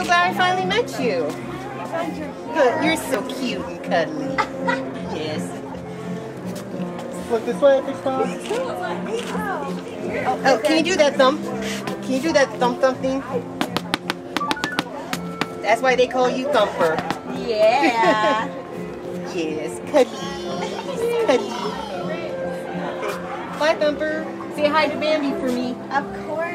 so glad I finally met you. Good, you're so cute and cuddly. Yes. Look this way, big stop. Oh, can you do that thump? Can you do that thump thing? That's why they call you Thumper. Yeah. Yes, cuddly. Cuddly. Okay. Bye, Thumper. Say hi to Bambi for me. Of course.